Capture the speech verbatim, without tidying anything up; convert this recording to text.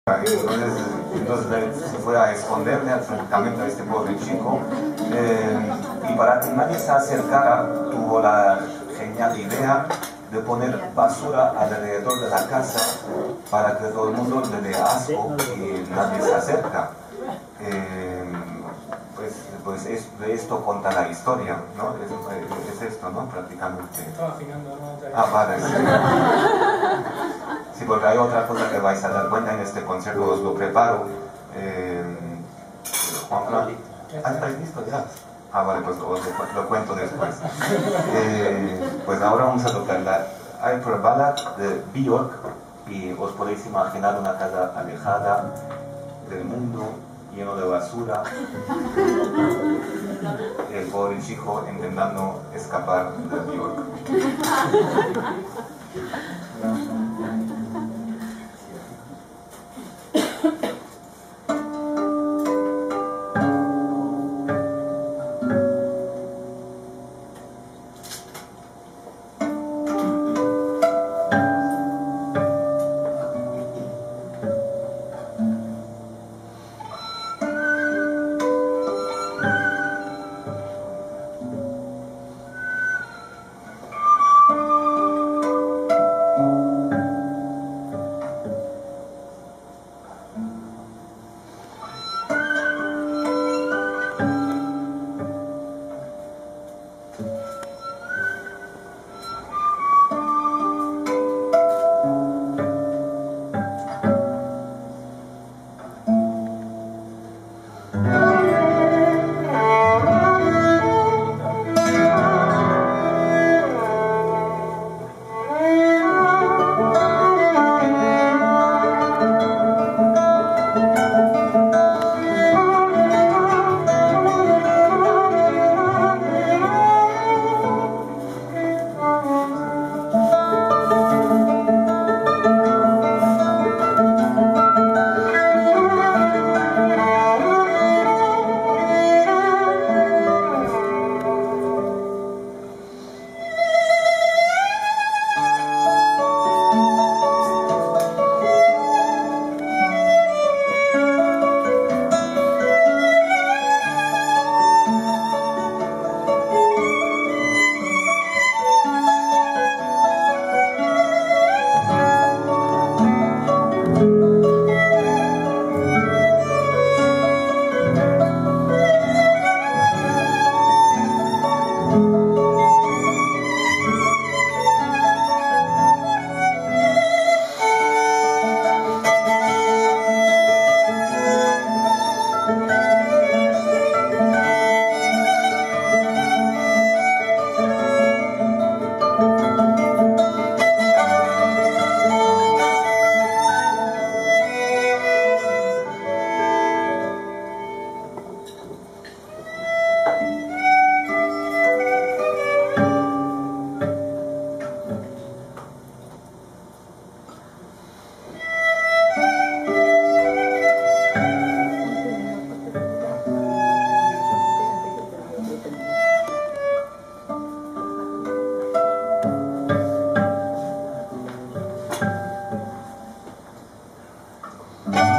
Entonces, entonces se fue a esconderle prácticamente a este pobre chico, eh, y para que nadie se acercara tuvo la genial idea de poner basura alrededor de la casa para que todo el mundo le dé asco y nadie se acerca. Eh, pues, pues es, de esto cuenta la historia, ¿no? Es, es esto, ¿no? Prácticamente. Estaba afinando, ¿no? Ah, vale, sí. Sí, porque hay otra cosa que vais a dar cuenta en este concierto, os lo preparo. Eh, Juanfran, ¿ah, estáis listos ya? Ah, vale, pues os lo, lo cuento después. Eh, pues ahora vamos a tocar la Hyper Ballad de Björk y os podéis imaginar una casa alejada del mundo, lleno de basura, el pobre chico intentando escapar de Björk. Thank